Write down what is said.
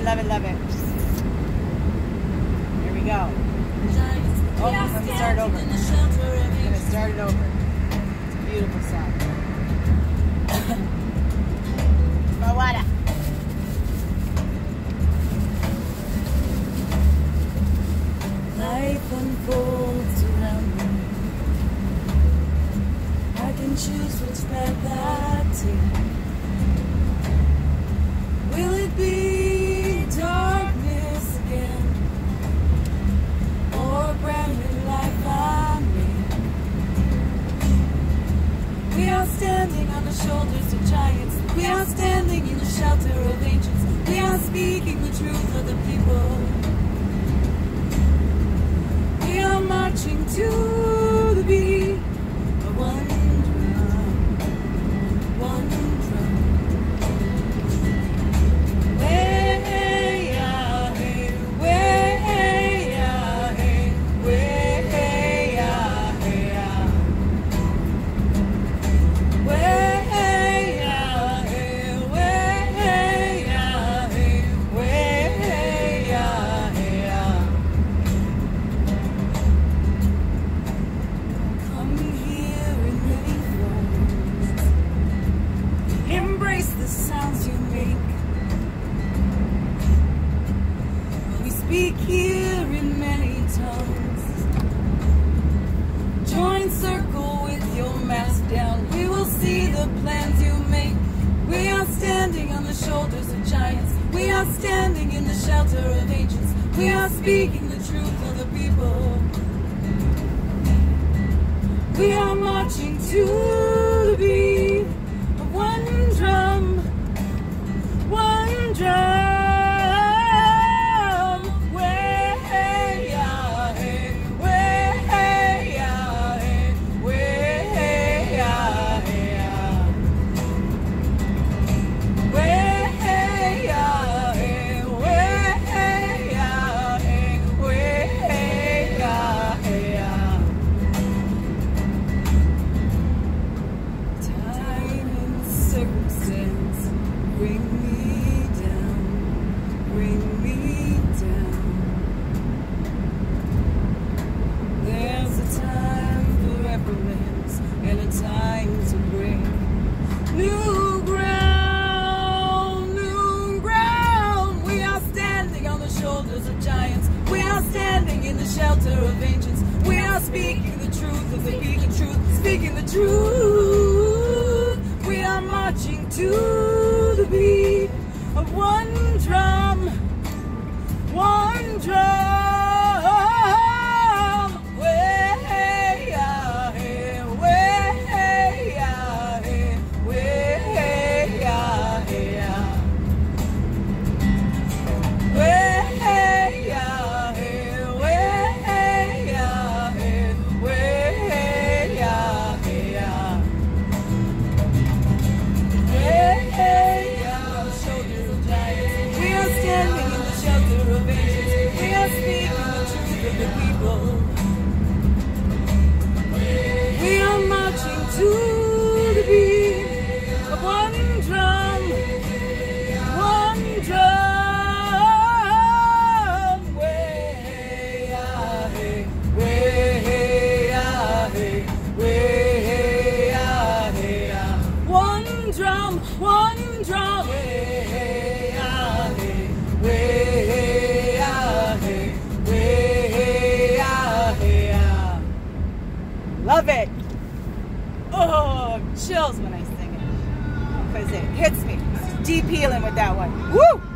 love it, love it. Here we go. Oh, let me start over. I'm going to start it over. It's a beautiful song. Bawada. Life unfolds around me. I can choose which path I take. Will it be darkness again, or a brand new life I made? We are standing on the shoulders of giants. We are standing in the shelter of ancients. We are speaking the truth of the people. We are marching to the beat of one drum, one drum. Way out, hey, way out, hey, way out, hey, out. Way out, hey, way out, hey, way out, hey, out. Come here in many forms. Embrace the sounds you make. We speak here in many tongues. Join circle with your mask down. We will see the plans you make. We are standing on the shoulders of giants. We are standing in the shelter of ancients. We are speaking the truth of the people. We are marching to the beat of one drum, one drum. Way out, hey, way out, hey, way out, hey, out. Way out, hey, way out, hey, way out, hey, out. Time and circumstance bring me down, bring me down. There's a time for reverence and a time to bring new ground, new ground. We are standing on the shoulders of giants. We are standing in the shelter of ancients. We are speaking the truth of the people, truth, speaking the truth. We are marching to the beat of one drum, one drum. Way out, hey, way out, hey, way out, hey, out. Way out, hey, way out, hey, way out, hey, out. Way out, shoulders of giants. We are standing in the shelter of ancients. We are speaking the truth of the people. We are marching to the beat of one drum, one drum. Way out, hey, way out, hey, way out, hey, out. One drum, one drum. Way out, hey, way out, hey, way out, hey, out. Love it. Oh, chills when I sing it. Because it hits me. It's deep healing with that one. Woo!